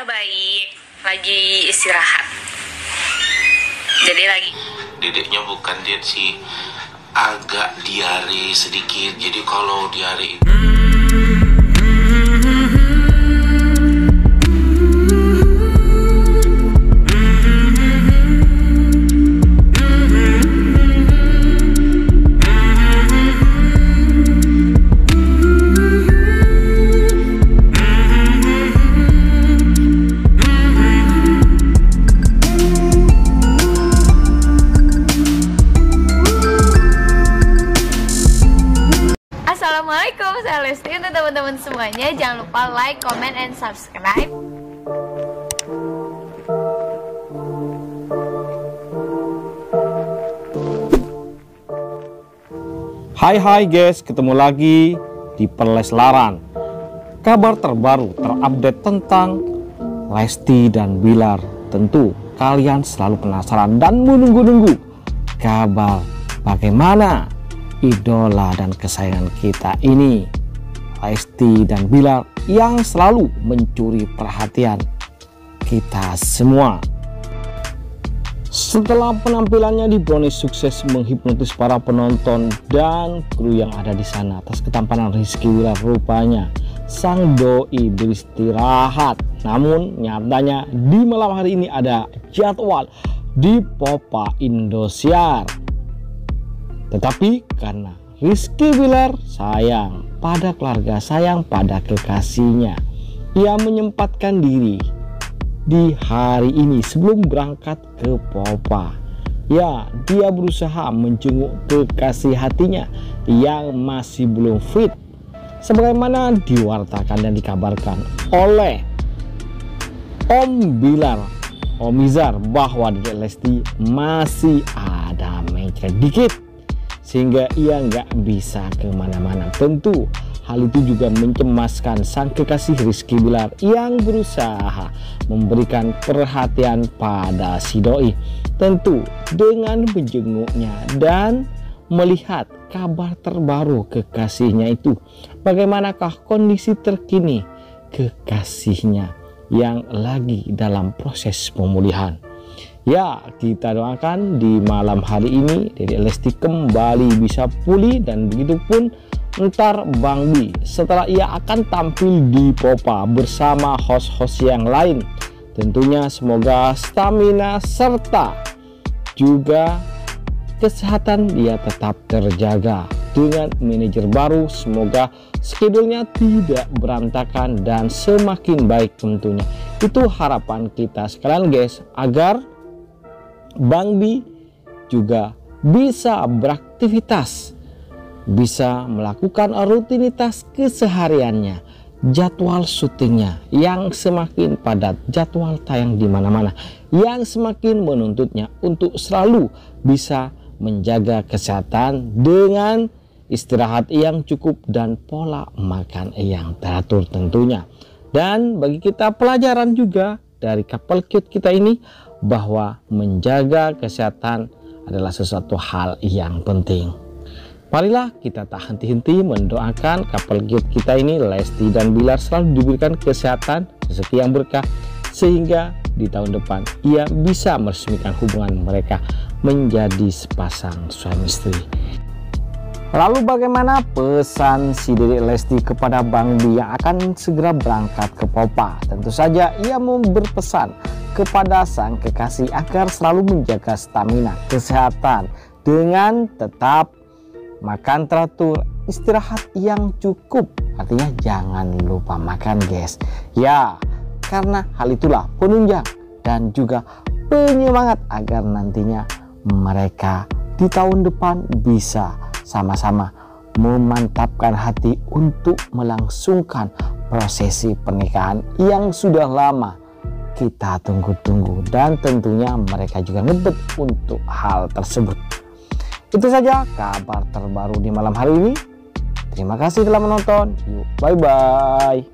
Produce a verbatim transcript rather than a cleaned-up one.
baik, lagi istirahat. Jadi lagi. Dedeknya bukan diet sih, agak diare sedikit. Jadi kalau diare itu Assalamualaikum, saya Lesti. Untuk teman-teman semuanya, jangan lupa like, comment, and subscribe. Hai hai guys, ketemu lagi di Perleslaran. Kabar terbaru terupdate tentang Lesti dan Bilar. Tentu kalian selalu penasaran dan menunggu-nunggu kabar bagaimana idola dan kesayangan kita ini, Lesti dan Bilar, yang selalu mencuri perhatian kita semua. Setelah penampilannya divonis sukses menghipnotis para penonton dan kru yang ada di sana atas ketampanan Rizky Bilar, rupanya sang doi beristirahat. Namun nyatanya di malam hari ini ada jadwal di Popa Indosiar. Tetapi karena Rizky Bilar sayang pada keluarga, sayang pada kekasihnya, ia menyempatkan diri di hari ini sebelum berangkat ke Popa. Ya, dia berusaha menjenguk kekasih hatinya yang masih belum fit, sebagaimana diwartakan dan dikabarkan oleh Om Bilar, Om Izar, bahwa Dedek Lesti masih ada mencret dikit sehingga ia nggak bisa kemana-mana. Tentu hal itu juga mencemaskan sang kekasih Rizky Bilar yang berusaha memberikan perhatian pada si doi, tentu dengan menjenguknya dan melihat kabar terbaru kekasihnya itu. Bagaimanakah kondisi terkini kekasihnya yang lagi dalam proses pemulihan? Ya, kita doakan di malam hari ini Dedek Lesti kembali bisa pulih, dan begitu pun ntar Bang Bi setelah ia akan tampil di Popa bersama host-host yang lain. Tentunya semoga stamina serta juga kesehatan dia tetap terjaga dengan manajer baru. Semoga schedule-nya tidak berantakan dan semakin baik tentunya. Itu harapan kita sekalian guys, agar Bang Bi juga bisa beraktivitas, bisa melakukan rutinitas kesehariannya, jadwal syutingnya yang semakin padat, jadwal tayang di mana-mana yang semakin menuntutnya untuk selalu bisa menjaga kesehatan dengan istirahat yang cukup dan pola makan yang teratur tentunya. Dan bagi kita pelajaran juga dari couple cute kita ini, bahwa menjaga kesehatan adalah sesuatu hal yang penting. Marilah kita tak henti-henti mendoakan couple cute kita ini, Lesti dan Bilar, selalu diberikan kesehatan, rezeki yang berkah, sehingga di tahun depan ia bisa meresmikan hubungan mereka menjadi sepasang suami istri. Lalu bagaimana pesan si Dedek Lesti kepada Bang Bi yang akan segera berangkat ke Popa? Tentu saja ia mau berpesan kepada sang kekasih agar selalu menjaga stamina, kesehatan dengan tetap makan teratur, istirahat yang cukup. Artinya jangan lupa makan guys. Ya, karena hal itulah penunjang dan juga penyemangat agar nantinya mereka di tahun depan bisa sama-sama memantapkan hati untuk melangsungkan prosesi pernikahan yang sudah lama kita tunggu-tunggu, dan tentunya mereka juga ngebet untuk hal tersebut. Itu saja kabar terbaru di malam hari ini. Terima kasih telah menonton. Yuk, bye bye.